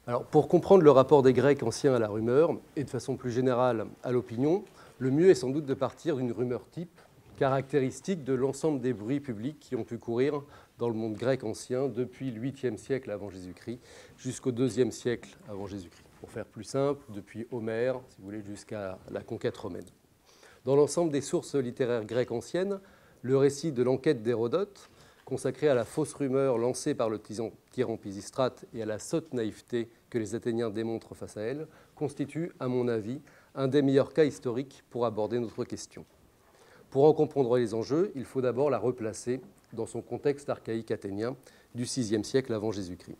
Alors, pour comprendre le rapport des Grecs anciens à la rumeur, et de façon plus générale à l'opinion, le mieux est sans doute de partir d'une rumeur type, caractéristique de l'ensemble des bruits publics qui ont pu courir dans le monde grec ancien depuis le 8e siècle avant Jésus-Christ jusqu'au 2e siècle avant Jésus-Christ. Pour faire plus simple, depuis Homère, si vous voulez, jusqu'à la conquête romaine. Dans l'ensemble des sources littéraires grecques anciennes, le récit de l'enquête d'Hérodote, consacré à la fausse rumeur lancée par le tyran Pisistrate et à la sotte naïveté que les Athéniens démontrent face à elle, constitue, à mon avis, un des meilleurs cas historiques pour aborder notre question. Pour en comprendre les enjeux, il faut d'abord la replacer dans son contexte archaïque athénien du VIe siècle avant Jésus-Christ.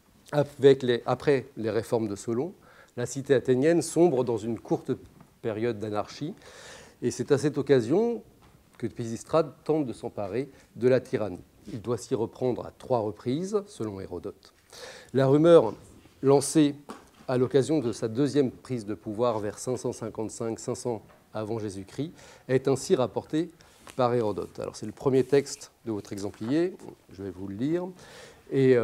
Après les réformes de Solon, la cité athénienne sombre dans une courte période d'anarchie, et c'est à cette occasion que Pisistrate tente de s'emparer de la tyrannie. Il doit s'y reprendre à 3 reprises, selon Hérodote. La rumeur lancée à l'occasion de sa deuxième prise de pouvoir vers 555-500 avant Jésus-Christ est ainsi rapportée par Hérodote. Alors, c'est le premier texte de votre exemplier, je vais vous le lire, et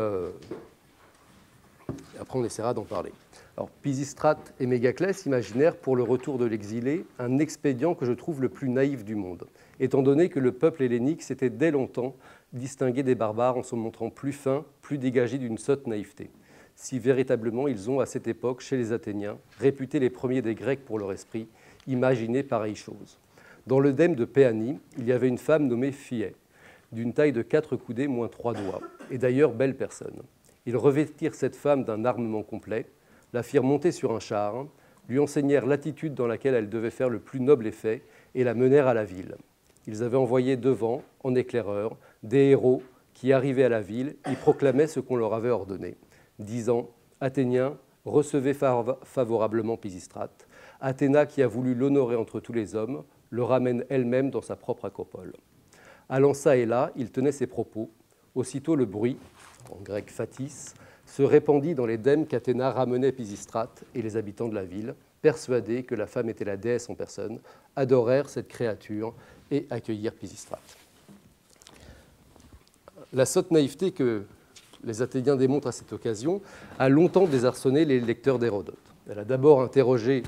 après on essaiera d'en parler. Alors, Pisistrate et Mégaclès imaginèrent pour le retour de l'exilé un expédient que je trouve le plus naïf du monde, étant donné que le peuple hellénique s'était dès longtemps distingué des barbares en se montrant plus fin, plus dégagé d'une sotte naïveté. Si véritablement ils ont, à cette époque, chez les Athéniens, réputé les premiers des Grecs pour leur esprit, imaginé pareille chose. Dans l'œdème de Péanie, il y avait une femme nommée Phiée, d'une taille de 4 coudées moins 3 doigts, et d'ailleurs belle personne. Ils revêtirent cette femme d'un armement complet, la firent monter sur un char, lui enseignèrent l'attitude dans laquelle elle devait faire le plus noble effet et la menèrent à la ville. Ils avaient envoyé devant, en éclaireur, des héros qui, arrivés à la ville, y proclamaient ce qu'on leur avait ordonné, disant « Athéniens, recevez favorablement Pisistrate. Athéna, qui a voulu l'honorer entre tous les hommes, le ramène elle-même dans sa propre acropole. » Allant çà et là, il tenait ses propos. Aussitôt le bruit, en grec phatis, se répandit dans l'Édème qu'Athéna ramenait Pisistrate, et les habitants de la ville, persuadés que la femme était la déesse en personne, adorèrent cette créature et accueillirent Pisistrate. La sotte naïveté que les Athéniens démontrent à cette occasion a longtemps désarçonné les lecteurs d'Hérodote. Elle a d'abord interrogé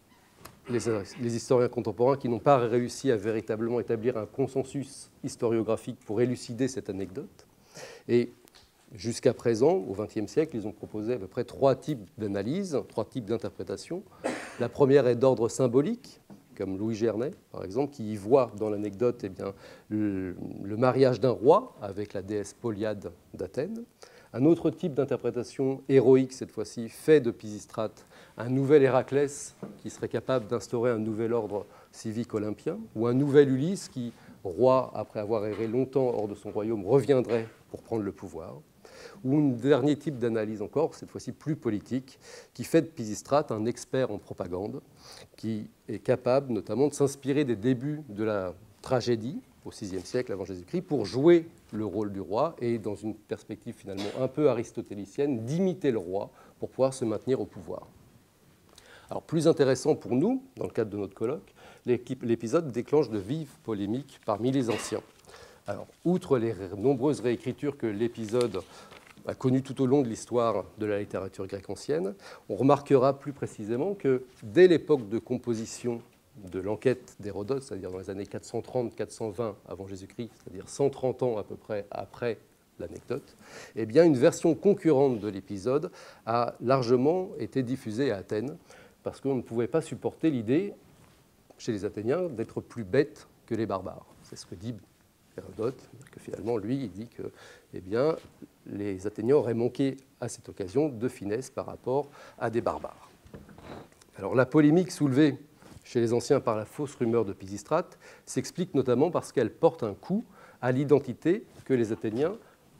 les historiens contemporains qui n'ont pas réussi à véritablement établir un consensus historiographique pour élucider cette anecdote. Et jusqu'à présent, au XXe siècle, ils ont proposé à peu près 3 types d'analyses, 3 types d'interprétations. La première est d'ordre symbolique, comme Louis Gernet, par exemple, qui y voit dans l'anecdote le mariage d'un roi avec la déesse Poliade d'Athènes. Un autre type d'interprétation héroïque, cette fois-ci, fait de Pisistrate un nouvel Héraclès qui serait capable d'instaurer un nouvel ordre civique olympien, ou un nouvel Ulysse qui, roi, après avoir erré longtemps hors de son royaume, reviendrait pour prendre le pouvoir. Ou un dernier type d'analyse encore, cette fois-ci plus politique, qui fait de Pisistrate un expert en propagande, qui est capable notamment de s'inspirer des débuts de la tragédie, au VIe siècle avant Jésus-Christ, pour jouer le rôle du roi et, dans une perspective finalement un peu aristotélicienne, d'imiter le roi pour pouvoir se maintenir au pouvoir. Alors, plus intéressant pour nous, dans le cadre de notre colloque, l'épisode déclenche de vives polémiques parmi les anciens. Alors, outre les nombreuses réécritures que l'épisode a connues tout au long de l'histoire de la littérature grecque ancienne, on remarquera plus précisément que dès l'époque de composition de l'enquête d'Hérodote, c'est-à-dire dans les années 430-420 avant Jésus-Christ, c'est-à-dire 130 ans à peu près après l'anecdote, eh bien, une version concurrente de l'épisode a largement été diffusée à Athènes, parce qu'on ne pouvait pas supporter l'idée, chez les Athéniens, d'être plus bêtes que les barbares. C'est ce que dit Hérodote, que finalement, lui, il dit que eh bien, les Athéniens auraient manqué à cette occasion de finesse par rapport à des barbares. Alors, la polémique soulevée chez les anciens par la fausse rumeur de Pisistrate s'explique notamment parce qu'elle porte un coup à l'identité que les Athéniens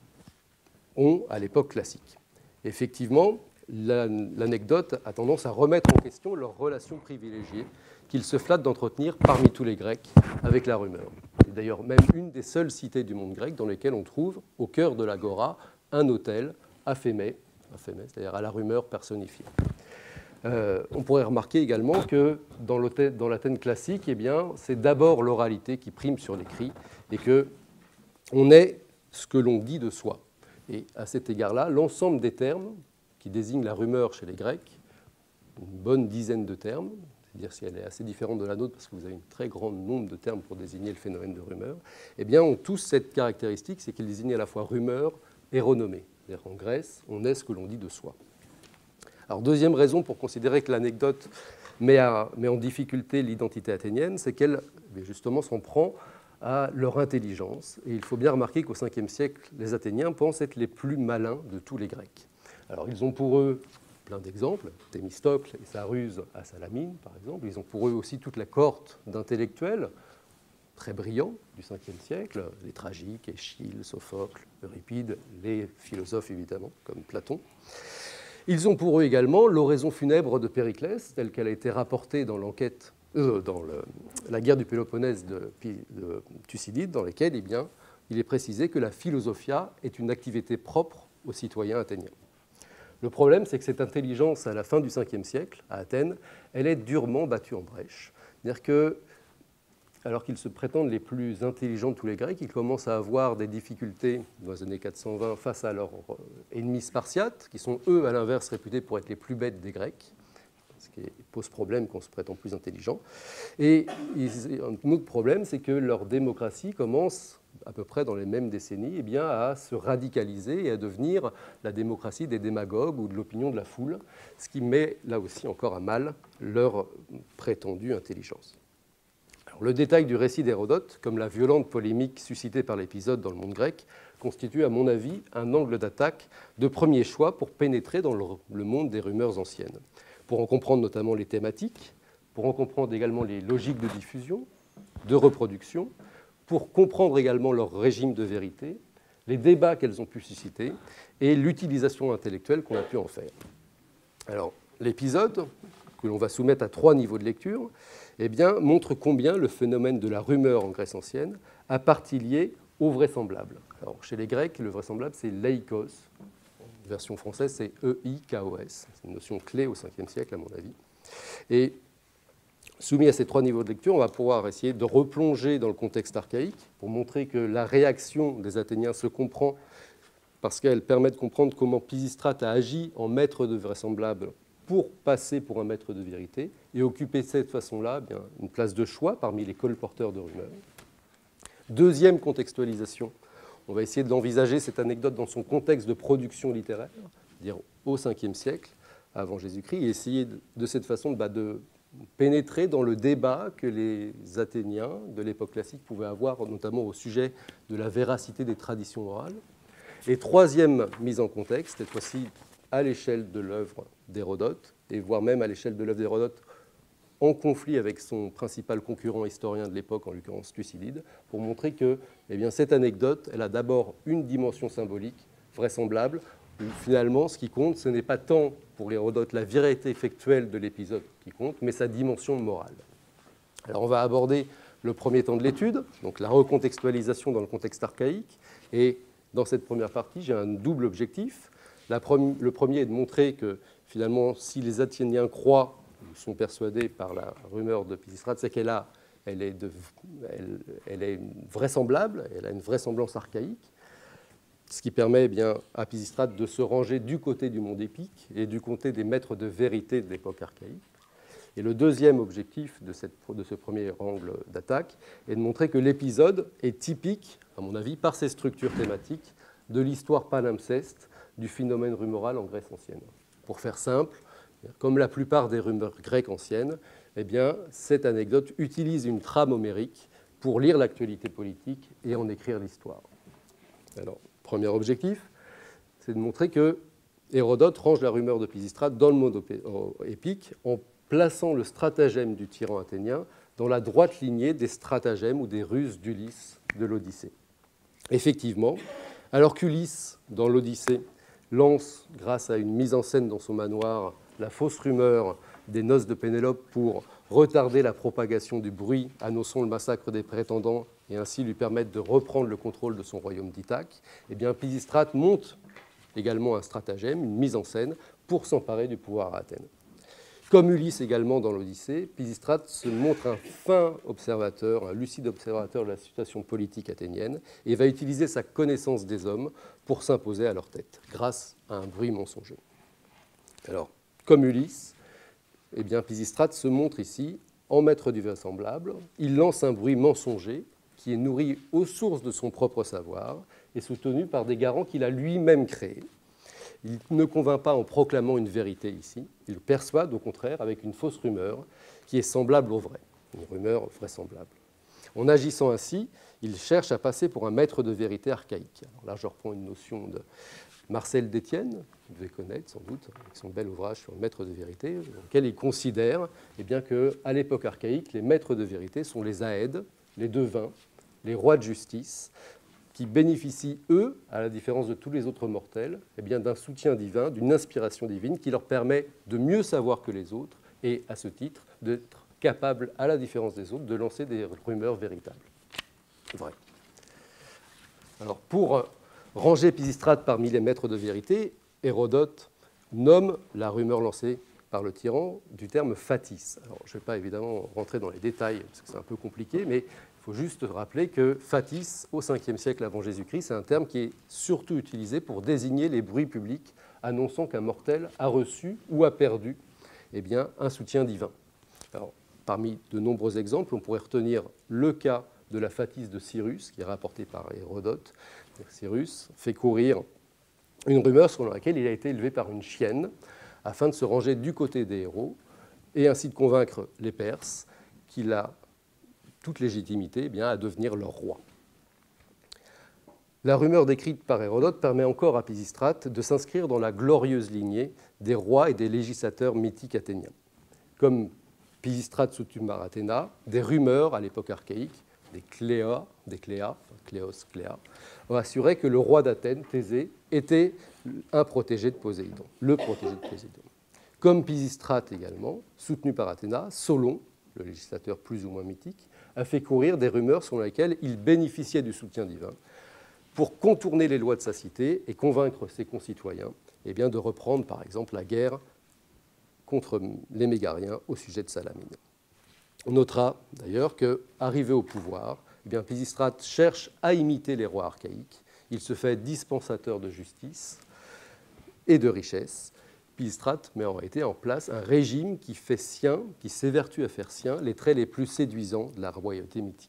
ont à l'époque classique. Effectivement, l'anecdote a tendance à remettre en question leur relation privilégiée qu'ils se flattent d'entretenir parmi tous les Grecs avec la rumeur. C'est d'ailleurs même une des seules cités du monde grec dans lesquelles on trouve, au cœur de l'agora, un autel à Phémée, c'est-à-dire à la rumeur personnifiée. On pourrait remarquer également que dans l'Athènes classique, eh bien, c'est d'abord l'oralité qui prime sur l'écrit et qu'on est ce que l'on dit de soi. Et à cet égard-là, l'ensemble des termes qui désigne la rumeur chez les Grecs, une bonne dizaine de termes, c'est-à-dire si elle est assez différente de la nôtre, parce que vous avez un très grand nombre de termes pour désigner le phénomène de rumeur, eh bien, ont tous cette caractéristique, c'est qu'ils désignent à la fois rumeur et renommée. C'est-à-dire qu'en Grèce, on est ce que l'on dit de soi. Alors, deuxième raison pour considérer que l'anecdote met en difficulté l'identité athénienne, c'est qu'elle, justement, s'en prend à leur intelligence. Et il faut bien remarquer qu'au 5e siècle, les Athéniens pensent être les plus malins de tous les Grecs. Alors, ils ont pour eux plein d'exemples, Thémistocle et sa ruse à Salamine, par exemple. Ils ont pour eux aussi toute la cohorte d'intellectuels très brillants du 5e siècle, les tragiques, Échille, Sophocle, Euripide, les philosophes, évidemment, comme Platon. Ils ont pour eux également l'oraison funèbre de Périclès, telle qu'elle a été rapportée dans l'enquête, la guerre du Péloponnèse de Thucydide, dans laquelle il est précisé que la philosophia est une activité propre aux citoyens athéniens. Le problème, c'est que cette intelligence, à la fin du 5e siècle, à Athènes, elle est durement battue en brèche. C'est-à-dire que, alors qu'ils se prétendent les plus intelligents de tous les Grecs, ils commencent à avoir des difficultés dans les années 420 face à leurs ennemis spartiates, qui sont, eux, à l'inverse, réputés pour être les plus bêtes des Grecs, ce qui pose problème qu'on se prétend plus intelligent. Et un autre problème, c'est que leur démocratie commence, à peu près dans les mêmes décennies, à se radicaliser et à devenir la démocratie des démagogues ou de l'opinion de la foule, ce qui met là aussi encore à mal leur prétendue intelligence. Alors, le détail du récit d'Hérodote, comme la violente polémique suscitée par l'épisode dans le monde grec, constitue à mon avis un angle d'attaque de premier choix pour pénétrer dans le monde des rumeurs anciennes, pour en comprendre notamment les thématiques, pour en comprendre également les logiques de diffusion, de reproduction, pour comprendre également leur régime de vérité, les débats qu'elles ont pu susciter et l'utilisation intellectuelle qu'on a pu en faire. Alors, l'épisode, que l'on va soumettre à 3 niveaux de lecture, montre combien le phénomène de la rumeur en Grèce ancienne a partie liée au vraisemblable. Alors, chez les Grecs, le vraisemblable, c'est laikos. En version française, c'est E-I-K-O-S. C'est une notion clé au 5e siècle, à mon avis. Et soumis à ces 3 niveaux de lecture, on va pouvoir essayer de replonger dans le contexte archaïque pour montrer que la réaction des Athéniens se comprend parce qu'elle permet de comprendre comment Pisistrate a agi en maître de vraisemblable pour passer pour un maître de vérité et occuper de cette façon-là une place de choix parmi les colporteurs de rumeurs. Deuxième contextualisation, on va essayer d'envisager cette anecdote dans son contexte de production littéraire, c'est-à-dire au 5e siècle avant Jésus-Christ, et essayer de cette façon de pénétrer dans le débat que les Athéniens de l'époque classique pouvaient avoir, notamment au sujet de la véracité des traditions orales. Et troisième mise en contexte, cette fois-ci à l'échelle de l'œuvre d'Hérodote, et voire même à l'échelle de l'œuvre d'Hérodote en conflit avec son principal concurrent historien de l'époque, en l'occurrence Thucydide, pour montrer que cette anecdote, elle a d'abord une dimension symbolique vraisemblable, où finalement ce qui compte, ce n'est pas tant pour Hérodote la vérité effectuelle de l'épisode qui compte, mais sa dimension morale. Alors on va aborder le premier temps de l'étude, donc la recontextualisation dans le contexte archaïque, et dans cette première partie, j'ai un double objectif. Le premier est de montrer que finalement, si les Athéniens croient ou sont persuadés par la rumeur de Pisistrate, c'est qu'elle est vraisemblable, elle a une vraisemblance archaïque, ce qui permet à Pisistrate de se ranger du côté du monde épique et du côté des maîtres de vérité de l'époque archaïque. Et le deuxième objectif de ce premier angle d'attaque est de montrer que l'épisode est typique, à mon avis, par ses structures thématiques, de l'histoire palimpseste du phénomène rumoral en Grèce ancienne. Pour faire simple, comme la plupart des rumeurs grecques anciennes, cette anecdote utilise une trame homérique pour lire l'actualité politique et en écrire l'histoire. Alors, premier objectif, c'est de montrer que Hérodote range la rumeur de Pisistrate dans le monde épique en plaçant le stratagème du tyran athénien dans la droite lignée des stratagèmes ou des ruses d'Ulysse de l'Odyssée. Effectivement, alors qu'Ulysse, dans l'Odyssée, lance, grâce à une mise en scène dans son manoir, la fausse rumeur des noces de Pénélope pour retarder la propagation du bruit annonçant le massacre des prétendants et ainsi lui permettre de reprendre le contrôle de son royaume d'Ithaque, Pisistrate monte également un stratagème, une mise en scène, pour s'emparer du pouvoir à Athènes. Comme Ulysse également dans l'Odyssée, Pisistrate se montre un fin observateur, un lucide observateur de la situation politique athénienne et va utiliser sa connaissance des hommes pour s'imposer à leur tête, grâce à un bruit mensonger. Alors, comme Ulysse, eh bien, Pisistrate se montre ici en maître du vraisemblable. Il lance un bruit mensonger qui est nourri aux sources de son propre savoir et soutenu par des garants qu'il a lui-même créés. Il ne convainc pas en proclamant une vérité ici, il persuade au contraire avec une fausse rumeur qui est semblable au vrai, une rumeur vraisemblable. En agissant ainsi, il cherche à passer pour un maître de vérité archaïque. Alors là, je reprends une notion de Marcel d'Étienne, vous devez connaître sans doute, avec son bel ouvrage sur le maître de vérité, dans lequel il considère qu'à l'époque archaïque, les maîtres de vérité sont les aèdes, les devins, les rois de justice, qui bénéficient, eux, à la différence de tous les autres mortels, d'un soutien divin, d'une inspiration divine qui leur permet de mieux savoir que les autres et, à ce titre, d'être capables, à la différence des autres, de lancer des rumeurs véritables. Vrai. Alors, pour ranger Pisistrate parmi les maîtres de vérité, Hérodote nomme la rumeur lancée par le tyran du terme fatis. Alors, je ne vais pas évidemment rentrer dans les détails, parce que c'est un peu compliqué, mais il faut juste rappeler que fatis, au 5e siècle avant Jésus-Christ, c'est un terme qui est surtout utilisé pour désigner les bruits publics annonçant qu'un mortel a reçu ou a perdu un soutien divin. Alors, parmi de nombreux exemples, on pourrait retenir le cas de la fatis de Cyrus, qui est rapporté par Hérodote. Cyrus fait courir une rumeur selon laquelle il a été élevé par une chienne afin de se ranger du côté des héros et ainsi de convaincre les Perses qu'il a toute légitimité à devenir leur roi. La rumeur décrite par Hérodote permet encore à Pisistrate de s'inscrire dans la glorieuse lignée des rois et des législateurs mythiques athéniens. Comme Pisistrate soutenu par Athéna, des rumeurs à l'époque archaïque, des cléas, cléos, cléa, ont assuré que le roi d'Athènes, Thésée, était un protégé de Poséidon, le protégé de Poséidon. Comme Pisistrate également, soutenu par Athéna, Solon, le législateur plus ou moins mythique, a fait courir des rumeurs selon lesquelles il bénéficiait du soutien divin pour contourner les lois de sa cité et convaincre ses concitoyens de reprendre par exemple la guerre contre les Mégariens au sujet de Salamine. On notera d'ailleurs qu'arrivé au pouvoir, Pisistrate cherche à imiter les rois archaïques. Il se fait dispensateur de justice et de richesse. Pisistrate met en réalité en place un régime qui fait sien, qui s'évertue à faire sien les traits les plus séduisants de la royauté mythique.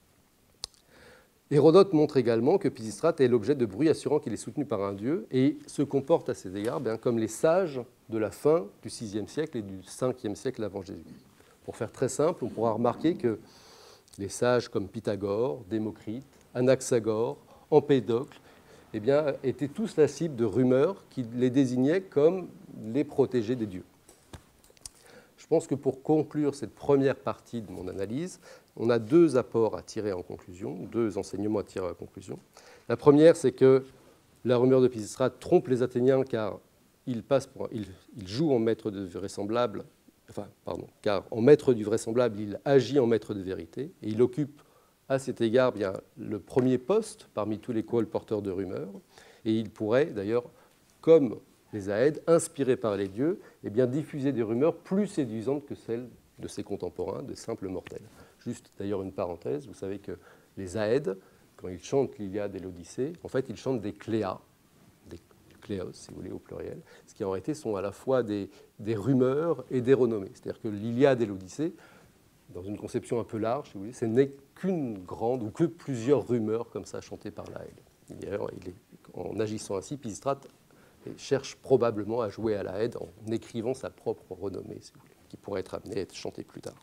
Hérodote montre également que Pisistrate est l'objet de bruits assurant qu'il est soutenu par un dieu et se comporte à ces égards comme les sages de la fin du VIe siècle et du Ve siècle avant Jésus-Christ. Pour faire très simple, on pourra remarquer que les sages comme Pythagore, Démocrite, Anaxagore, Empédocle étaient tous la cible de rumeurs qui les désignaient comme les protégés des dieux. Je pense que pour conclure cette première partie de mon analyse, on a deux apports à tirer en conclusion, deux enseignements à tirer en conclusion. La première, c'est que la rumeur de Pisistrate trompe les Athéniens car il joue en maître de vraisemblable, car en maître du vraisemblable, il agit en maître de vérité et il occupe à cet égard le premier poste parmi tous les colporteurs de rumeurs. Et il pourrait d'ailleurs, comme les Aèdes, inspirés par les dieux, diffuser des rumeurs plus séduisantes que celles de ses contemporains, de simples mortels. Juste d'ailleurs une parenthèse, vous savez que les Aèdes, quand ils chantent l'Iliade et l'Odyssée, en fait ils chantent des cléas, des cléos si vous voulez au pluriel, ce qui en réalité sont à la fois des rumeurs et des renommées. C'est-à-dire que l'Iliade et l'Odyssée, dans une conception un peu large, si vous voulez, ce n'est qu'une grande ou que plusieurs rumeurs comme ça chantées par l'Aède. D'ailleurs, en agissant ainsi, Pisistrate cherche probablement à jouer à l'Aède en écrivant sa propre renommée, si vous voulez, qui pourrait être amenée à être chantée plus tard.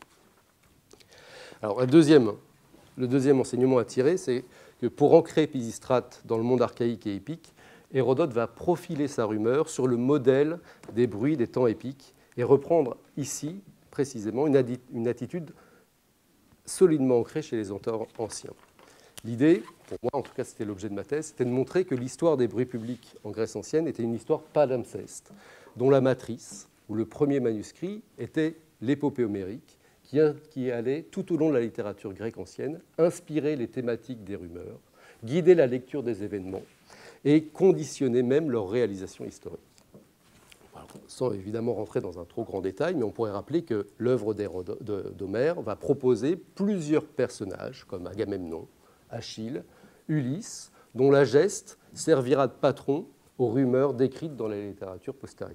Alors, le deuxième enseignement à tirer, c'est que pour ancrer Pisistrate dans le monde archaïque et épique, Hérodote va profiler sa rumeur sur le modèle des bruits des temps épiques et reprendre ici, précisément, une attitude solidement ancrée chez les auteurs anciens. L'idée, pour moi en tout cas c'était l'objet de ma thèse, c'était de montrer que l'histoire des bruits publics en Grèce ancienne était une histoire palimpseste, dont la matrice, ou le premier manuscrit, était l'épopée homérique, qui allait tout au long de la littérature grecque ancienne inspirer les thématiques des rumeurs, guider la lecture des événements et conditionner même leur réalisation historique. Alors, sans évidemment rentrer dans un trop grand détail, mais on pourrait rappeler que l'œuvre d'Homère va proposer plusieurs personnages comme Agamemnon, Achille, Ulysse, dont la geste servira de patron aux rumeurs décrites dans la littérature postérieure.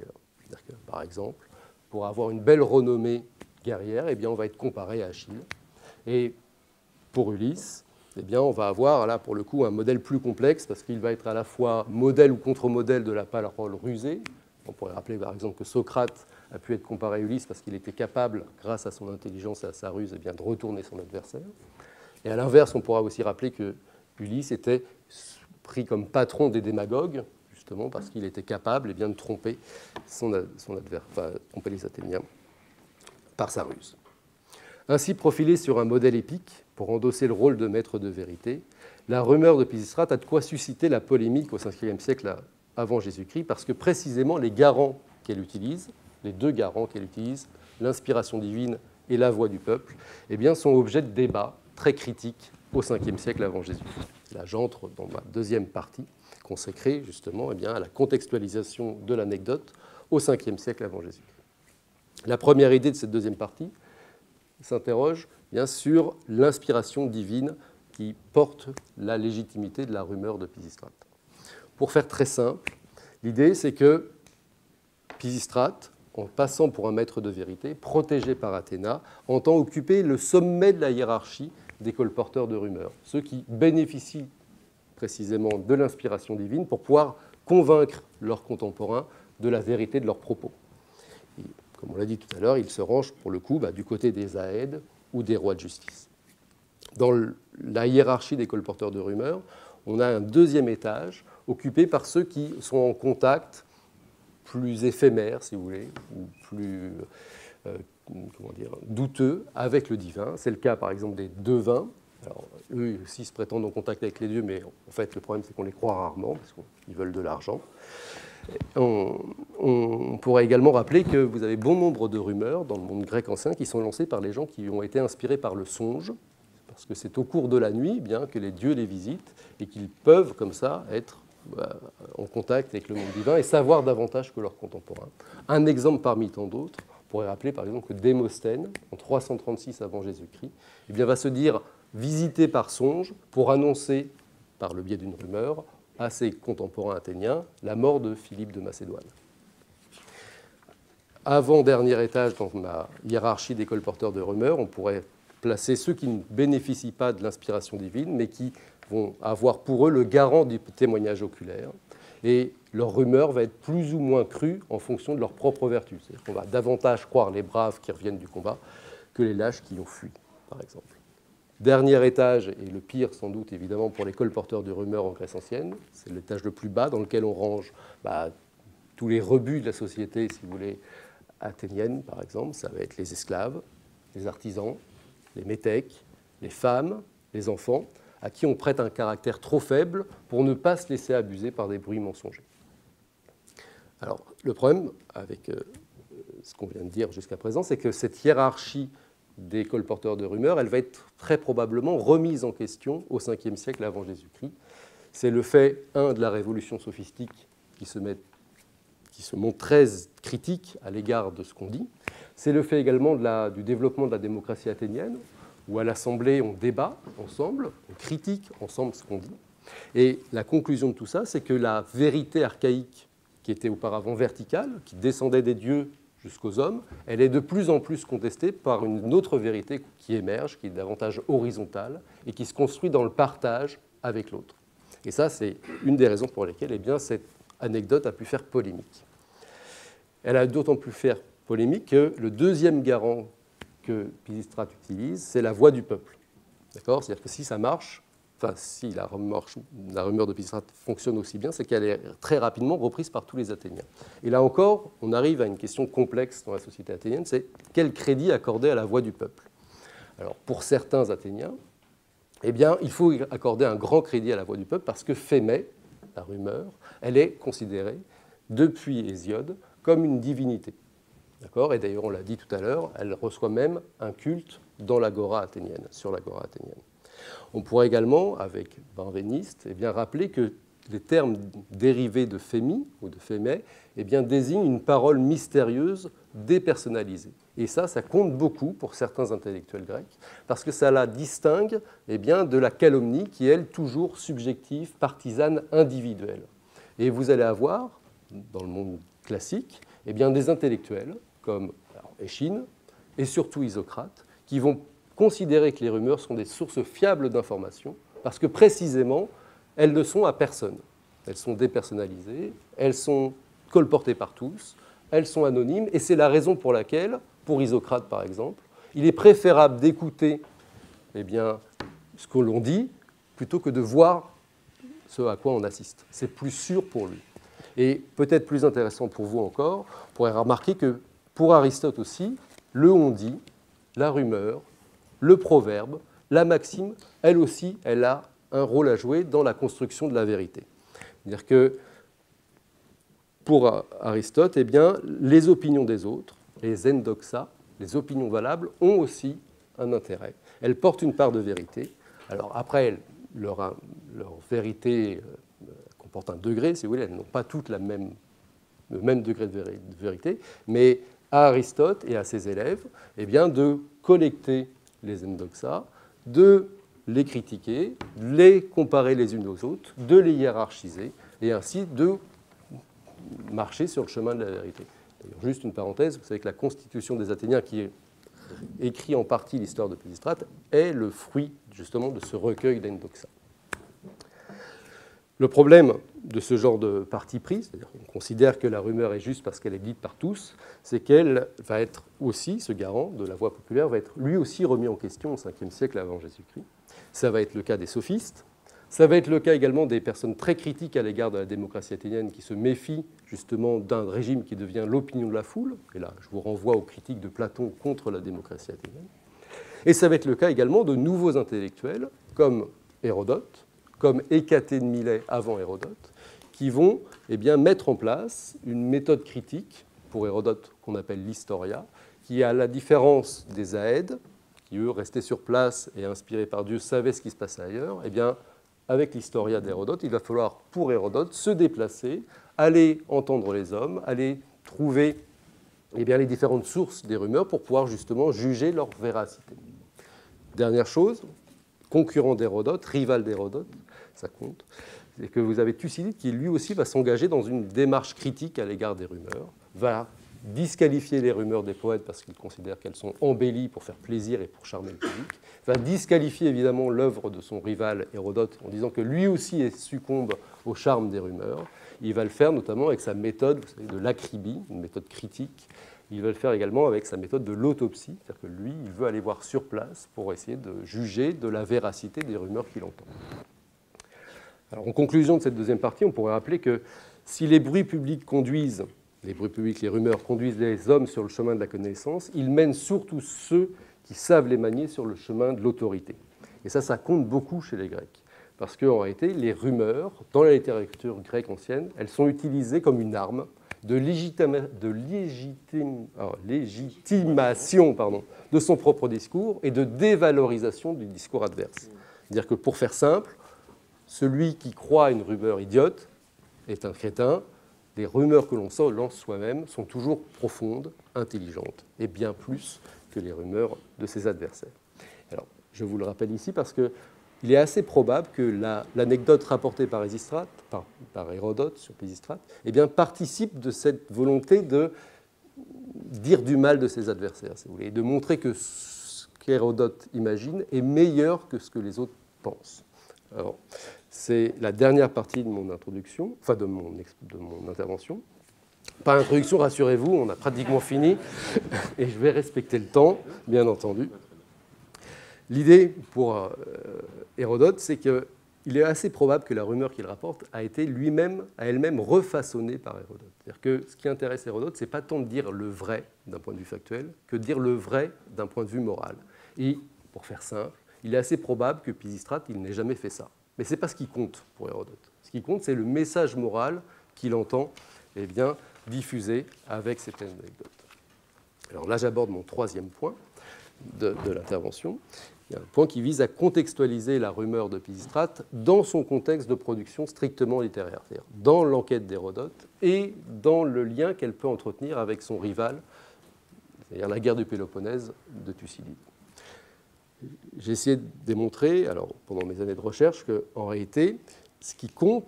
C'est-à-dire que, par exemple, pour avoir une belle renommée guerrière, eh bien, on va être comparé à Achille. Et pour Ulysse, eh bien, on va avoir là pour le coup un modèle plus complexe parce qu'il va être à la fois modèle ou contre-modèle de la parole rusée. On pourrait rappeler par exemple que Socrate a pu être comparé à Ulysse parce qu'il était capable, grâce à son intelligence et à sa ruse, eh bien, de retourner son adversaire. Et à l'inverse, on pourra aussi rappeler que Ulysse était pris comme patron des démagogues, justement parce qu'il était capable, eh bien, de tromper son adversaire, enfin, tromper les Athéniens par sa ruse. Ainsi profilé sur un modèle épique, pour endosser le rôle de maître de vérité, la rumeur de Pisistrate a de quoi susciter la polémique au Ve siècle avant Jésus-Christ, parce que précisément les garants qu'elle utilise, les deux garants qu'elle utilise, l'inspiration divine et la voix du peuple, eh bien, sont objets de débats très critiques au Ve siècle avant Jésus-Christ. Là, j'entre dans ma deuxième partie, consacrée justement eh bien, à la contextualisation de l'anecdote au Ve siècle avant Jésus-Christ. La première idée de cette deuxième partie s'interroge bien sur l'inspiration divine qui porte la légitimité de la rumeur de Pisistrate. Pour faire très simple, l'idée c'est que Pisistrate, en passant pour un maître de vérité, protégé par Athéna, entend occuper le sommet de la hiérarchie des colporteurs de rumeurs, ceux qui bénéficient précisément de l'inspiration divine pour pouvoir convaincre leurs contemporains de la vérité de leurs propos. Et, comme on l'a dit tout à l'heure, ils se rangent pour le coup du côté des Aèdes ou des rois de justice. Dans la hiérarchie des colporteurs de rumeurs, on a un deuxième étage occupé par ceux qui sont en contact plus éphémère, si vous voulez, ou plus douteux avec le divin. C'est le cas, par exemple, des devins. Alors, eux aussi se prétendent en contact avec les dieux, mais en fait, le problème, c'est qu'on les croit rarement, parce qu'ils veulent de l'argent. On pourrait également rappeler que vous avez bon nombre de rumeurs dans le monde grec ancien qui sont lancées par les gens qui ont été inspirés par le songe, parce que c'est au cours de la nuit bien que les dieux les visitent et qu'ils peuvent comme ça être en contact avec le monde divin et savoir davantage que leurs contemporains. Un exemple parmi tant d'autres, on pourrait rappeler par exemple que Démosthène, en 336 avant Jésus-Christ, eh bien, va se dire visité par songe pour annoncer, par le biais d'une rumeur, à ses contemporains athéniens la mort de Philippe de Macédoine. Avant-dernier étage dans la hiérarchie des colporteurs de rumeurs, on pourrait placer ceux qui ne bénéficient pas de l'inspiration divine, mais qui vont avoir pour eux le garant du témoignage oculaire. Et leur rumeur va être plus ou moins crue en fonction de leur propre vertu. C'est-à-dire qu'on va davantage croire les braves qui reviennent du combat que les lâches qui ont fui, par exemple. Dernier étage, et le pire sans doute évidemment pour les colporteurs de rumeurs en Grèce ancienne, c'est l'étage le plus bas dans lequel on range tous les rebuts de la société, si vous voulez, athénienne par exemple. Ça va être les esclaves, les artisans, les métèques, les femmes, les enfants, à qui on prête un caractère trop faible pour ne pas se laisser abuser par des bruits mensongers. Alors, le problème avec ce qu'on vient de dire jusqu'à présent, c'est que cette hiérarchie des colporteurs de rumeurs, elle va être très probablement remise en question au 5e siècle avant Jésus-Christ. C'est le fait, de la révolution sophistique qui se montre très critique à l'égard de ce qu'on dit. C'est le fait également du développement de la démocratie athénienne, où à l'Assemblée, on débat ensemble, on critique ensemble ce qu'on dit. Et la conclusion de tout ça, c'est que la vérité archaïque, qui était auparavant verticale, qui descendait des dieux jusqu'aux hommes, elle est de plus en plus contestée par une autre vérité qui émerge, qui est davantage horizontale et qui se construit dans le partage avec l'autre. Et ça, c'est une des raisons pour lesquelles cette anecdote a pu faire polémique. Elle a d'autant plus fait polémique que le deuxième garant que Pisistrate utilise, c'est la voix du peuple. D'accord ? C'est-à-dire que si ça marche, si la rumeur de Pisistrate fonctionne aussi bien, c'est qu'elle est très rapidement reprise par tous les Athéniens. Et là encore, on arrive à une question complexe dans la société athénienne, c'est quel crédit accorder à la voix du peuple ? Alors, pour certains Athéniens, il faut accorder un grand crédit à la voix du peuple parce que Phémée, la rumeur, elle est considérée, depuis Hésiode, comme une divinité. D'accord ? Et d'ailleurs, on l'a dit tout à l'heure, elle reçoit même un culte dans l'agora athénienne, sur l'agora athénienne. On pourrait également, avec Benveniste, rappeler que les termes dérivés de Phémie ou de Phémée désignent une parole mystérieuse dépersonnalisée. Et ça compte beaucoup pour certains intellectuels grecs, parce que ça la distingue de la calomnie qui est, elle, toujours subjective, partisane, individuelle. Et vous allez avoir, dans le monde classique, eh bien, des intellectuels comme Échine et surtout Isocrate, qui vont considérer que les rumeurs sont des sources fiables d'informations, parce que précisément, elles ne sont à personne. Elles sont dépersonnalisées, elles sont colportées par tous, elles sont anonymes, et c'est la raison pour laquelle, pour Isocrate par exemple, il est préférable d'écouter eh bien, ce que l'on dit plutôt que de voir ce à quoi on assiste. C'est plus sûr pour lui. Et peut-être plus intéressant pour vous encore, on pourrait remarquer que pour Aristote aussi, le on-dit, la rumeur, le proverbe, la maxime, elle aussi, elle a un rôle à jouer dans la construction de la vérité. C'est-à-dire que pour Aristote, eh bien, les opinions des autres, les endoxa, les opinions valables, ont aussi un intérêt. Elles portent une part de vérité. Alors après, leur vérité comporte un degré, si vous voulez, elles n'ont pas toutes le même degré de vérité, mais à Aristote et à ses élèves, eh bien, de collecter les endoxa, de les critiquer, de les comparer les unes aux autres, de les hiérarchiser, et ainsi de marcher sur le chemin de la vérité. D'ailleurs, juste une parenthèse, vous savez que la Constitution des Athéniens, qui est écrit en partie l'histoire de Pisistrate, est le fruit justement de ce recueil d'endoxa. Le problème de ce genre de parti pris, c'est-à-dire qu'on considère que la rumeur est juste parce qu'elle est dite par tous, c'est qu'elle va être aussi, ce garant de la voix populaire, va être lui aussi remis en question au 5e siècle avant Jésus-Christ. Ça va être le cas des sophistes, ça va être le cas également des personnes très critiques à l'égard de la démocratie athénienne qui se méfient justement d'un régime qui devient l'opinion de la foule. Et là, je vous renvoie aux critiques de Platon contre la démocratie athénienne. Et ça va être le cas également de nouveaux intellectuels comme Hérodote, comme Hécatée de Milet avant Hérodote, qui vont eh bien, mettre en place une méthode critique, pour Hérodote qu'on appelle l'historia, qui, à la différence des Aèdes, qui eux restaient sur place et inspirés par Dieu savaient ce qui se passait ailleurs, eh bien, avec l'historia d'Hérodote, il va falloir pour Hérodote se déplacer, aller entendre les hommes, aller trouver eh bien, les différentes sources des rumeurs pour pouvoir justement juger leur véracité. Dernière chose, concurrent d'Hérodote, rival d'Hérodote, ça compte, c'est que vous avez Thucydide qui lui aussi va s'engager dans une démarche critique à l'égard des rumeurs, va disqualifier les rumeurs des poètes parce qu'il considère qu'elles sont embellies pour faire plaisir et pour charmer le public, va disqualifier évidemment l'œuvre de son rival Hérodote en disant que lui aussi succombe au charme des rumeurs. Il va le faire notamment avec sa méthode, vous savez, de l'acribie, une méthode critique. Il va le faire également avec sa méthode de l'autopsie, c'est-à-dire que lui, il veut aller voir sur place pour essayer de juger de la véracité des rumeurs qu'il entend. Alors, en conclusion de cette deuxième partie, on pourrait rappeler que si les bruits publics conduisent, les rumeurs conduisent les hommes sur le chemin de la connaissance, ils mènent surtout ceux qui savent les manier sur le chemin de l'autorité. Et ça compte beaucoup chez les Grecs. Parce qu'en réalité, les rumeurs, dans la littérature grecque ancienne, elles sont utilisées comme une arme de légitimation de son propre discours et de dévalorisation du discours adverse. C'est-à-dire que, pour faire simple, celui qui croit à une rumeur idiote est un crétin. Les rumeurs que l'on lance soi-même sont toujours profondes, intelligentes, et bien plus que les rumeurs de ses adversaires. Alors, je vous le rappelle ici parce qu'il est assez probable que l'anecdote rapportée par Hérodote sur Pisistrate eh bien, participe de cette volonté de dire du mal de ses adversaires, si vous voulez, et de montrer que ce qu'Hérodote imagine est meilleur que ce que les autres pensent. Alors, c'est la dernière partie de mon introduction, enfin de mon intervention. Pas introduction, rassurez-vous, on a pratiquement fini et je vais respecter le temps, bien entendu. L'idée pour Hérodote, c'est qu'il est assez probable que la rumeur qu'il rapporte a été elle-même refaçonnée par Hérodote. C'est-à-dire que ce qui intéresse Hérodote, ce n'est pas tant de dire le vrai d'un point de vue factuel que de dire le vrai d'un point de vue moral. Et pour faire simple, il est assez probable que Pisistrate, il n'ait jamais fait ça. Mais ce n'est pas ce qui compte pour Hérodote. Ce qui compte, c'est le message moral qu'il entend eh bien, diffuser avec cette anecdote. Alors là, j'aborde mon troisième point de l'intervention. Il y a un point qui vise à contextualiser la rumeur de Pisistrate dans son contexte de production strictement littéraire, c'est-à-dire dans l'enquête d'Hérodote et dans le lien qu'elle peut entretenir avec son rival, c'est-à-dire la guerre du Péloponnèse de Thucydide. J'ai essayé de démontrer, alors, pendant mes années de recherche, qu'en réalité, ce qui compte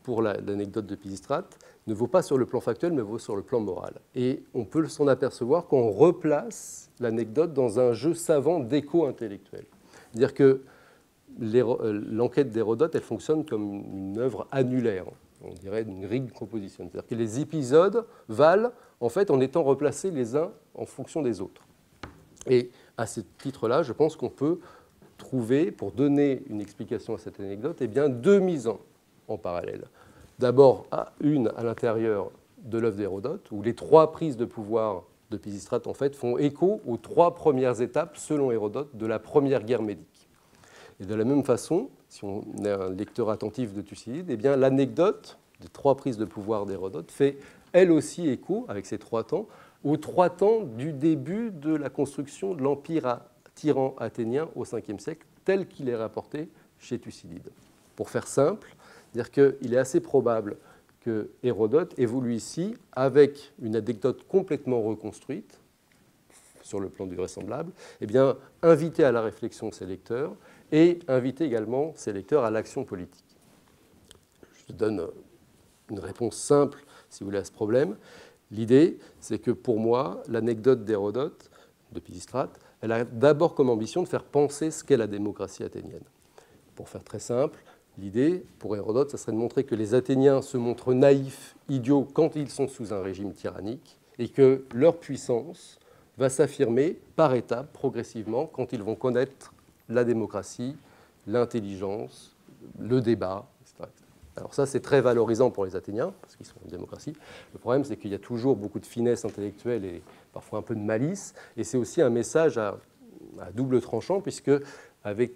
pour l'anecdote de Pisistrate ne vaut pas sur le plan factuel, mais vaut sur le plan moral. Et on peut s'en apercevoir quand on replace l'anecdote dans un jeu savant d'écho intellectuel. C'est-à-dire que l'enquête d'Hérodote, elle fonctionne comme une œuvre annulaire, on dirait une rig composition. C'est-à-dire que les épisodes valent en fait en étant replacés les uns en fonction des autres. Et à ce titre-là, je pense qu'on peut trouver, pour donner une explication à cette anecdote, eh bien, deux mises en parallèle. D'abord, une à l'intérieur de l'œuvre d'Hérodote, où les trois prises de pouvoir de Pisistrate en fait, font écho aux trois premières étapes, selon Hérodote, de la première guerre médique. Et de la même façon, si on est un lecteur attentif de Thucydide, eh bien, l'anecdote des trois prises de pouvoir d'Hérodote fait elle aussi écho, avec ces trois temps, aux trois temps du début de la construction de l'empire tyran athénien au 5e siècle, tel qu'il est rapporté chez Thucydide. Pour faire simple, c'est-à-dire qu'il est assez probable que Hérodote évolue ici avec une anecdote complètement reconstruite, sur le plan du vraisemblable, eh bien, inviter à la réflexion ses lecteurs et inviter également ses lecteurs à l'action politique. Je donne une réponse simple, si vous voulez, à ce problème. L'idée, c'est que pour moi, l'anecdote d'Hérodote, de Pisistrate, elle a d'abord comme ambition de faire penser ce qu'est la démocratie athénienne. Pour faire très simple, l'idée, pour Hérodote, ça serait de montrer que les Athéniens se montrent naïfs, idiots, quand ils sont sous un régime tyrannique, et que leur puissance va s'affirmer par étapes, progressivement, quand ils vont connaître la démocratie, l'intelligence, le débat, etc. Alors ça, c'est très valorisant pour les Athéniens, parce qu'ils sont une démocratie. Le problème, c'est qu'il y a toujours beaucoup de finesse intellectuelle et parfois un peu de malice, et c'est aussi un message à double tranchant, puisque avec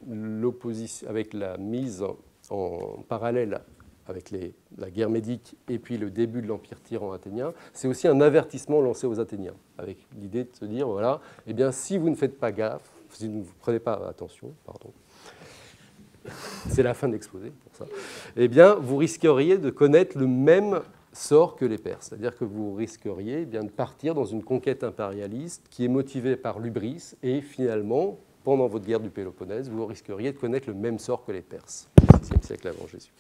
la mise en parallèle avec la guerre médique et puis le début de l'empire tyran athénien, c'est aussi un avertissement lancé aux Athéniens, avec l'idée de se dire, voilà, eh bien, si vous ne faites pas gaffe, si vous ne prenez pas attention, pardon, c'est la fin de l'exposé pour ça, eh bien, vous risqueriez de connaître le même sort que les Perses, c'est-à-dire que vous risqueriez de partir dans une conquête impérialiste qui est motivée par l'hubris et finalement, pendant votre guerre du Péloponnèse, vous risqueriez de connaître le même sort que les Perses, au VIe siècle avant Jésus.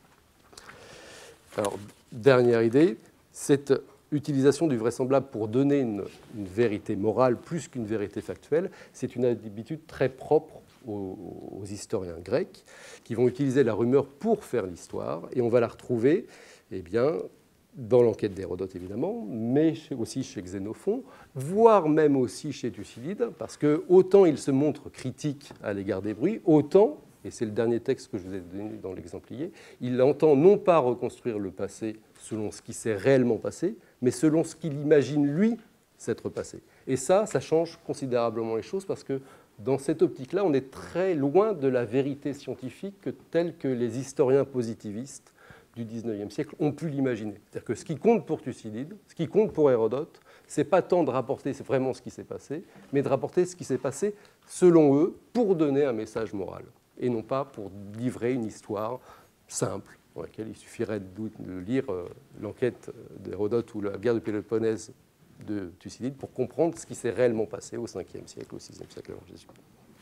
Alors, dernière idée, cette utilisation du vraisemblable pour donner une vérité morale plus qu'une vérité factuelle, c'est une habitude très propre aux historiens grecs qui vont utiliser la rumeur pour faire l'histoire, et on va la retrouver eh bien, dans l'enquête d'Hérodote évidemment, mais aussi chez Xénophon, voire même aussi chez Thucydide, parce que autant il se montre critique à l'égard des bruits, autant, et c'est le dernier texte que je vous ai donné dans l'exemplier, il entend non pas reconstruire le passé selon ce qui s'est réellement passé, mais selon ce qu'il imagine lui s'être passé. Et ça change considérablement les choses, parce que dans cette optique-là, on est très loin de la vérité scientifique telle que les historiens positivistes du XIXe siècle ont pu l'imaginer. C'est-à-dire que ce qui compte pour Thucydide, ce qui compte pour Hérodote, ce n'est pas tant de rapporter vraiment ce qui s'est passé, mais de rapporter ce qui s'est passé selon eux pour donner un message moral, et non pas pour livrer une histoire simple, dans laquelle il suffirait de lire l'enquête d'Hérodote ou la guerre du Péloponnèse de Thucydide pour comprendre ce qui s'est réellement passé au 5e siècle, au 6e siècle avant Jésus.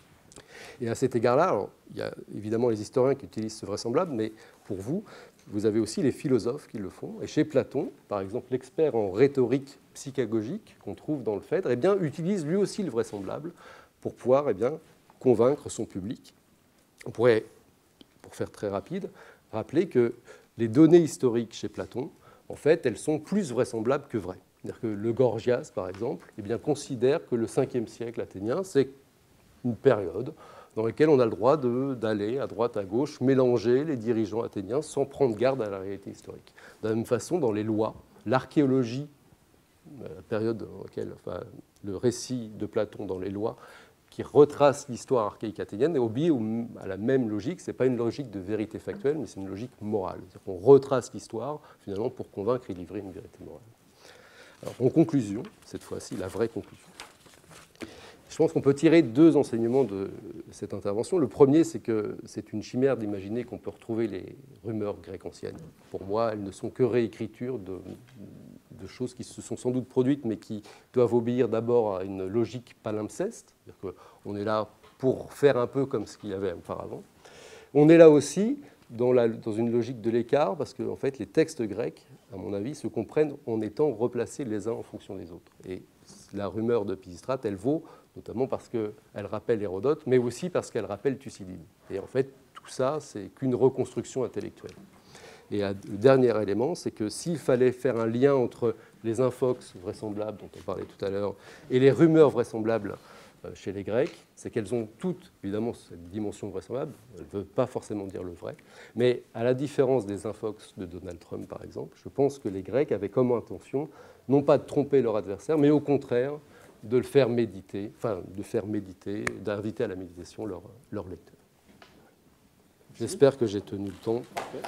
Et à cet égard-là, alors, il y a évidemment les historiens qui utilisent ce vraisemblable, mais pour vous, vous avez aussi les philosophes qui le font. Et chez Platon, par exemple, l'expert en rhétorique psychagogique qu'on trouve dans le Phèdre, eh bien, utilise lui aussi le vraisemblable pour pouvoir convaincre son public. On pourrait, pour faire très rapide, rappeler que les données historiques chez Platon, en fait, elles sont plus vraisemblables que vraies. C'est-à-dire que le Gorgias, par exemple, considère que le 5e siècle athénien, c'est une période dans laquelle on a le droit d'aller à droite, à gauche, mélanger les dirigeants athéniens sans prendre garde à la réalité historique. De la même façon, dans les lois, l'archéologie, la période dans laquelle, le récit de Platon dans les lois, qui retrace l'histoire archaïque athénienne, obéit à la même logique. Ce n'est pas une logique de vérité factuelle, mais c'est une logique morale. C'est-à-dire qu'on retrace l'histoire, finalement, pour convaincre et livrer une vérité morale. Alors, en conclusion, cette fois-ci, la vraie conclusion. Je pense qu'on peut tirer deux enseignements de cette intervention. Le premier, c'est que c'est une chimère d'imaginer qu'on peut retrouver les rumeurs grecques anciennes. Pour moi, elles ne sont que réécritures de choses qui se sont sans doute produites, mais qui doivent obéir d'abord à une logique palimpseste. C'est-à-dire qu'on est là pour faire un peu comme ce qu'il y avait auparavant. On est là aussi dans une logique de l'écart, parce que en fait, les textes grecs, à mon avis, se comprennent en étant replacés les uns en fonction des autres. Et la rumeur de Pisistrate, elle vaut notamment parce qu'elle rappelle Hérodote, mais aussi parce qu'elle rappelle Thucydide. Et en fait, tout ça, c'est qu'une reconstruction intellectuelle. Et le dernier élément, c'est que s'il fallait faire un lien entre les infox vraisemblables, dont on parlait tout à l'heure, et les rumeurs vraisemblables chez les Grecs, c'est qu'elles ont toutes, évidemment, cette dimension vraisemblable. Elles ne veulent pas forcément dire le vrai. Mais à la différence des infox de Donald Trump, par exemple, je pense que les Grecs avaient comme intention, non pas de tromper leur adversaire, mais au contraire, de le faire méditer, d'inviter à la méditation leur lecteur. J'espère que j'ai tenu le temps.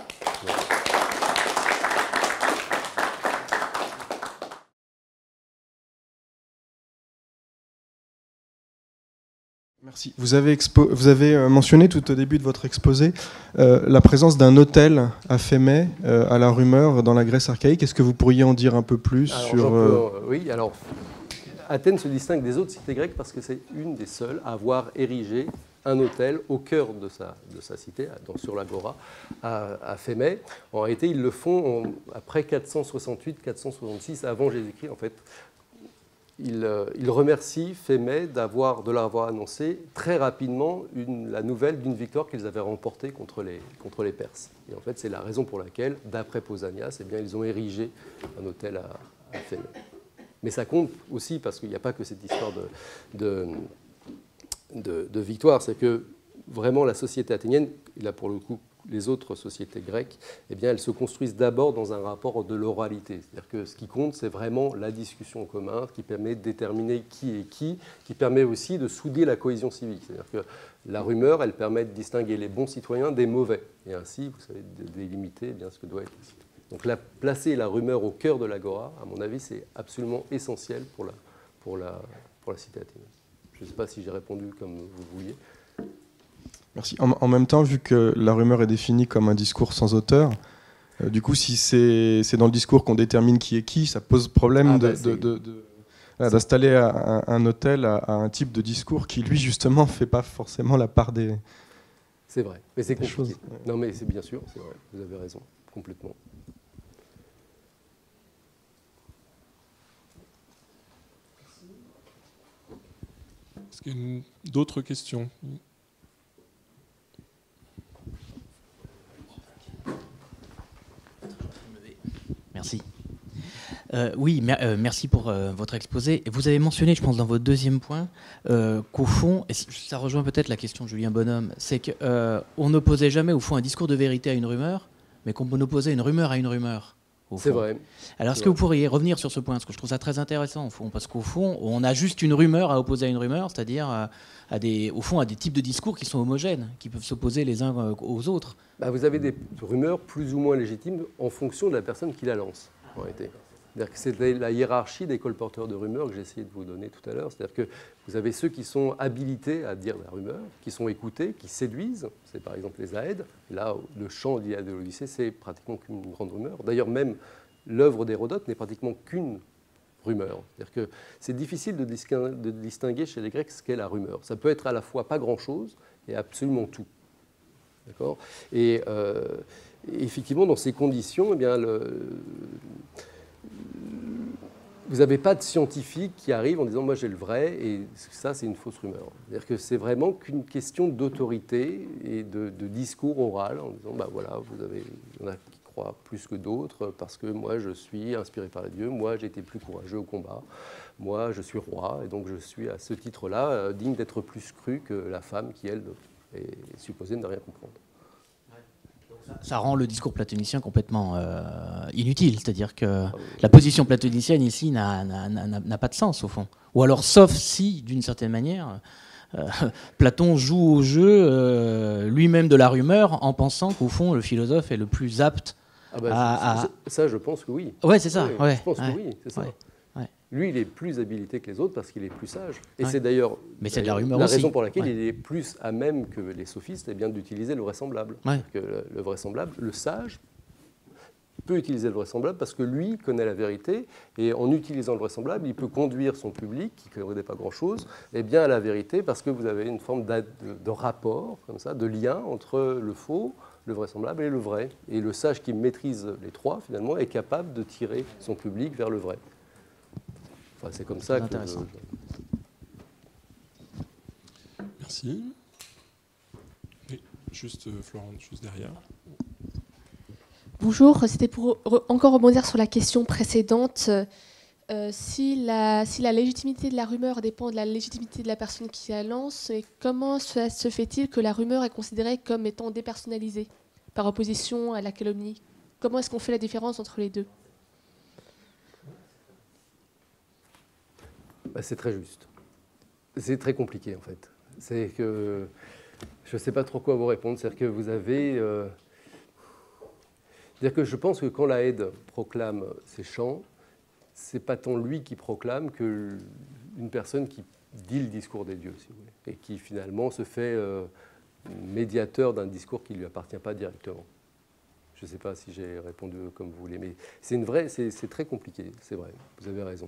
Merci. Vous avez mentionné tout au début de votre exposé la présence d'un autel à Phémé, à la rumeur, dans la Grèce archaïque. Est-ce que vous pourriez en dire un peu plus sur... Oui, alors Athènes se distingue des autres cités grecques parce que c'est une des seules à avoir érigé un autel au cœur de sa cité, sur l'agora, à Phémé. En réalité, ils le font après 468-466 avant Jésus-Christ, en fait. Il remercie Phémé de l'avoir annoncé très rapidement la nouvelle d'une victoire qu'ils avaient remportée contre les Perses. Et en fait, c'est la raison pour laquelle, d'après Pausanias, eh bien, ils ont érigé un autel à Phémé. Mais ça compte aussi parce qu'il n'y a pas que cette histoire de victoire, c'est que vraiment la société athénienne, et là pour le coup les autres sociétés grecques, eh bien, elles se construisent d'abord dans un rapport de l'oralité. C'est-à-dire que ce qui compte, c'est vraiment la discussion en commun, qui permet de déterminer qui est qui permet aussi de souder la cohésion civique. C'est-à-dire que la rumeur, elle permet de distinguer les bons citoyens des mauvais, et ainsi, vous savez, de délimiter eh bien, ce que doit être le citoyen. Donc placer la rumeur au cœur de l'agora, à mon avis, c'est absolument essentiel pour la cité athénienne. Je ne sais pas si j'ai répondu comme vous vouliez. Merci. En même temps, vu que la rumeur est définie comme un discours sans auteur, du coup, si c'est dans le discours qu'on détermine qui est qui, ça pose problème d'installer un autel à un type de discours qui, lui, justement, ne fait pas forcément la part des... C'est vrai, mais c'est compliqué. Choses. Non, mais c'est bien sûr, c'est vrai, vous avez raison, complètement. Est-ce qu'il y a d'autres questions ? Merci. Merci pour votre exposé. Vous avez mentionné, je pense, dans votre deuxième point, qu'au fond, et ça rejoint peut-être la question de Julien Bonhomme, c'est qu'on n'opposait jamais, au fond, un discours de vérité à une rumeur, mais qu'on opposait une rumeur à une rumeur. C'est vrai. Alors, est-ce que vous pourriez revenir sur ce point ? Parce que je trouve ça très intéressant, au fond, parce qu'au fond, on a juste une rumeur à opposer à une rumeur, c'est-à-dire à des types de discours qui sont homogènes, qui peuvent s'opposer les uns aux autres. Vous avez des rumeurs plus ou moins légitimes en fonction de la personne qui la lance, en réalité. C'est-à-dire que c'est la hiérarchie des colporteurs de rumeurs que j'ai essayé de vous donner tout à l'heure. C'est-à-dire que vous avez ceux qui sont habilités à dire la rumeur, qui sont écoutés, qui séduisent. C'est par exemple les Aèdes. Là, le chant d'Iliade et l'Odyssée, c'est pratiquement qu'une grande rumeur. D'ailleurs, même l'œuvre d'Hérodote n'est pratiquement qu'une rumeur. C'est-à-dire que c'est difficile de distinguer chez les Grecs ce qu'est la rumeur. Ça peut être à la fois pas grand-chose et absolument tout. D'accord ? Et effectivement, dans ces conditions, eh bien, vous n'avez pas de scientifique qui arrive en disant « moi j'ai le vrai » et ça c'est une fausse rumeur. C'est-à-dire que c'est vraiment qu'une question d'autorité et de discours oral en disant « voilà, il y en a qui croient plus que d'autres parce que moi je suis inspiré par les dieux, moi j'ai été plus courageux au combat, moi je suis roi et donc je suis à ce titre-là digne d'être plus cru que la femme qui elle est supposée ne rien comprendre ». Ça rend le discours platonicien complètement inutile, c'est-à-dire que la position platonicienne ici n'a pas de sens au fond. Ou alors, sauf si, d'une certaine manière, Platon joue au jeu lui-même de la rumeur en pensant qu'au fond, le philosophe est le plus apte à... Ça, je pense que oui. Ouais, c'est ça. Oui, ouais, je pense que oui, c'est ça. Ouais. Lui, il est plus habilité que les autres parce qu'il est plus sage. Et c'est d'ailleurs la raison pour laquelle il est plus à même que les sophistes d'utiliser le vraisemblable. Que le vraisemblable, le sage, peut utiliser le vraisemblable parce que lui connaît la vérité et en utilisant le vraisemblable, il peut conduire son public, qui ne connaît pas grand-chose, à la vérité parce que vous avez une forme de rapport, comme ça, de lien entre le faux, le vraisemblable et le vrai. Et le sage qui maîtrise les trois, finalement, est capable de tirer son public vers le vrai. Enfin, c'est comme ça que... Merci. Oui, juste Florent, juste derrière. Bonjour, c'était pour encore rebondir sur la question précédente. Si la légitimité de la rumeur dépend de la légitimité de la personne qui la lance, comment se fait-il que la rumeur est considérée comme étant dépersonnalisée par opposition à la calomnie? Comment est-ce qu'on fait la différence entre les deux? C'est très juste. C'est très compliqué en fait. C'est que je ne sais pas trop quoi vous répondre. C'est-à-dire que vous avez... C'est-à-dire que je pense que quand la Haide proclame ses chants, ce n'est pas tant lui qui proclame qu'une personne qui dit le discours des dieux, si vous voulez, et qui finalement se fait médiateur d'un discours qui ne lui appartient pas directement. Je ne sais pas si j'ai répondu comme vous voulez, mais c'est très compliqué, c'est vrai, vous avez raison.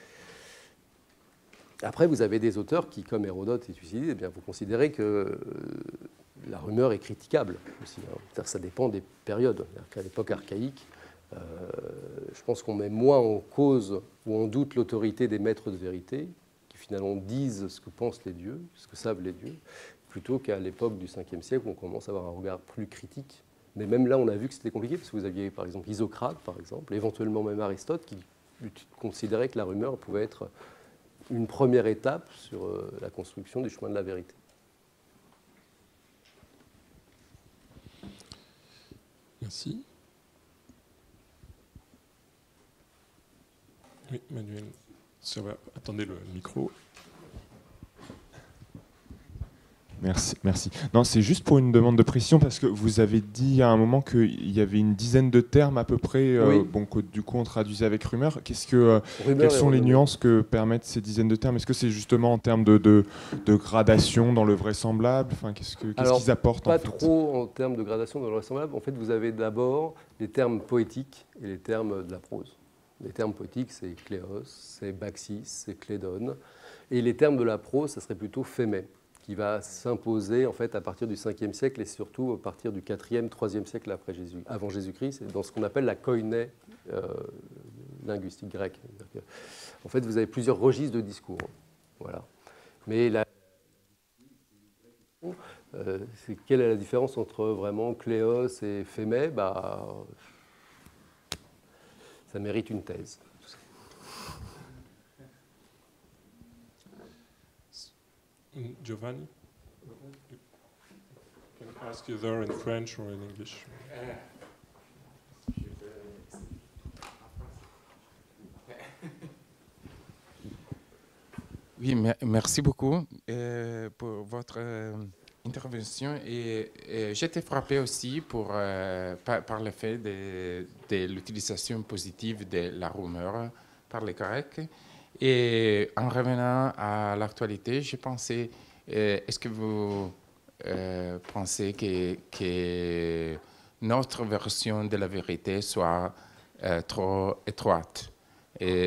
Après, vous avez des auteurs qui, comme Hérodote et Thucydide, eh bien, vous considérez que la rumeur est critiquable aussi. Hein. Ça dépend des périodes. Qu'à l'époque archaïque, je pense qu'on met moins en cause ou en doute l'autorité des maîtres de vérité, qui finalement disent ce que pensent les dieux, ce que savent les dieux, plutôt qu'à l'époque du 5e siècle où on commence à avoir un regard plus critique. Mais même là, on a vu que c'était compliqué, parce que vous aviez par exemple Isocrate, par exemple, éventuellement même Aristote, qui considérait que la rumeur pouvait être une première étape sur la construction du chemin de la vérité. Merci. Oui, Manuel, ça va. Attendez le micro. Merci. Non, c'est juste pour une demande de précision, parce que vous avez dit à un moment qu'il y avait une dizaine de termes à peu près, oui. Que du coup on traduisait avec rumeur. Quelles sont les nuances que permettent ces dizaines de termes? Est-ce que c'est justement en termes de gradation dans le vraisemblable? Enfin, qu'est-ce qu'ils apportent pas en fait? trop en termes de gradation dans le vraisemblable. En fait, vous avez d'abord les termes poétiques et les termes de la prose. Les termes poétiques, c'est Cléos, c'est Baxis, c'est Clédone. Et les termes de la prose, ça serait plutôt Phémée, qui va s'imposer en fait à partir du 5e siècle et surtout à partir du 4e, 3e siècle avant Jésus-Christ, c'est dans ce qu'on appelle la koiné linguistique grecque. En fait, vous avez plusieurs registres de discours. Voilà. Mais quelle est la différence entre vraiment Cléos et Phémée? Ça mérite une thèse. Giovanni, can I ask you there in French or in English? Oui, merci beaucoup pour votre intervention. Et j'étais frappé aussi par le fait de l'utilisation positive de la rumeur par les Grecs. Et en revenant à l'actualité, j'ai pensé, est-ce que vous pensez que notre version de la vérité soit trop étroite? Et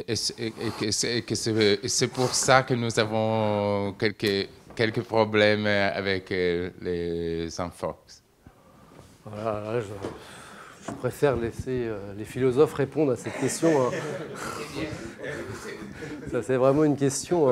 c'est pour ça que nous avons quelques problèmes avec les Infox. Voilà, je préfère laisser les philosophes répondre à cette question. Hein. Ça, c'est vraiment une question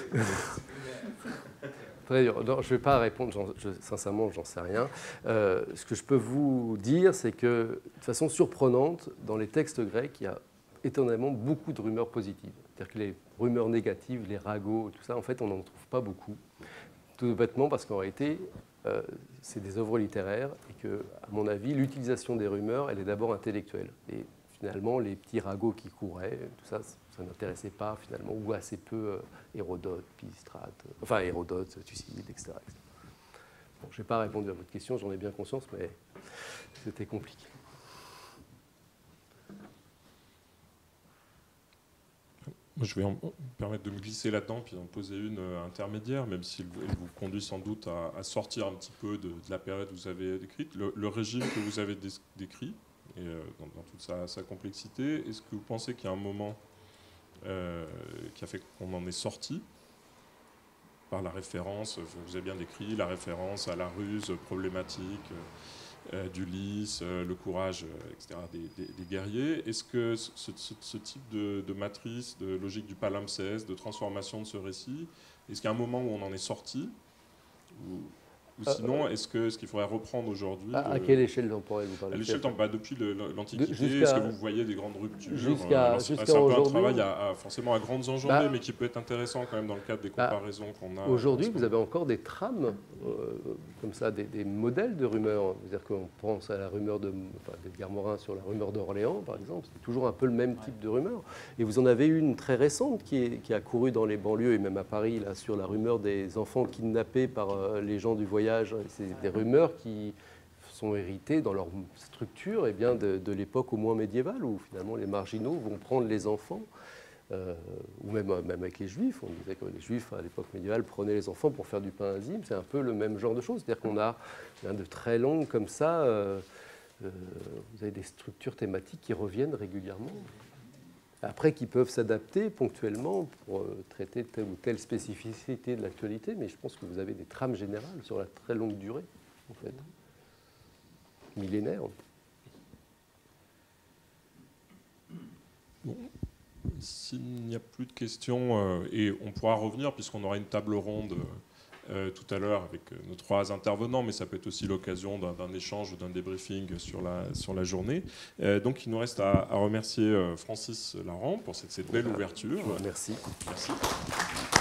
très dure. Non, je ne vais pas répondre, sincèrement, j'en sais rien. Ce que je peux vous dire, c'est que, de façon surprenante, dans les textes grecs, il y a étonnamment beaucoup de rumeurs positives. C'est-à-dire que les rumeurs négatives, les ragots, tout ça, en fait, on n'en trouve pas beaucoup. Tout bêtement parce qu'en réalité, c'est des œuvres littéraires et que, à mon avis, l'utilisation des rumeurs, elle est d'abord intellectuelle. Et finalement, les petits ragots qui couraient, tout ça, ça n'intéressait pas finalement, ou assez peu Hérodote, Pisistrate, Hérodote, Thucydide, etc. Bon, je n'ai pas répondu à votre question, j'en ai bien conscience, mais c'était compliqué. Je vais me permettre de me glisser là-dedans puis d'en poser une intermédiaire, même si elle vous conduit sans doute à sortir un petit peu de la période que vous avez décrite. Le régime que vous avez décrit, et, dans toute sa complexité, est-ce que vous pensez qu'il y a un moment qui a fait qu'on en est sorti par la référence, vous avez bien décrit, la référence à la ruse problématique, d'Ulysse, le courage, etc., des guerriers. Est-ce que ce type de matrice, de logique du palimpseste, de transformation de ce récit, est-ce qu'il y a un moment où on en est sorti ou sinon, est-ce qu'il faudrait reprendre aujourd'hui à quelle échelle temporelle vous parlez? À l'échelle temporelle, depuis l'Antiquité, est-ce que vous voyez des grandes ruptures? C'est un peu un travail forcément à grandes enjambées, mais qui peut être intéressant quand même dans le cadre des comparaisons qu'on a. Aujourd'hui, vous avez encore des trames, comme ça, des modèles de rumeurs. C'est-à-dire qu'on pense à la rumeur d'Edgar Morin sur la rumeur d'Orléans, par exemple. C'est toujours un peu le même type de rumeur. Et vous en avez une très récente qui a couru dans les banlieues et même à Paris, là, sur la rumeur des enfants kidnappés par les gens du voyage. C'est des rumeurs qui sont héritées dans leur structure de l'époque au moins médiévale, où finalement les marginaux vont prendre les enfants, ou même avec les Juifs. On disait que les Juifs, à l'époque médiévale, prenaient les enfants pour faire du pain azime. C'est un peu le même genre de choses. C'est-à-dire qu'on a de très longues comme ça, vous avez des structures thématiques qui reviennent régulièrement. Après, qui peuvent s'adapter ponctuellement pour traiter telle ou telle spécificité de l'actualité, mais je pense que vous avez des trames générales sur la très longue durée, en fait. Millénaire. Bon. S'il n'y a plus de questions, et on pourra revenir, puisqu'on aura une table ronde tout à l'heure avec nos 3 intervenants, mais ça peut être aussi l'occasion d'un échange ou d'un débriefing sur la journée. Donc il nous reste à remercier Francis Larand pour cette belle ouverture. Merci. Merci.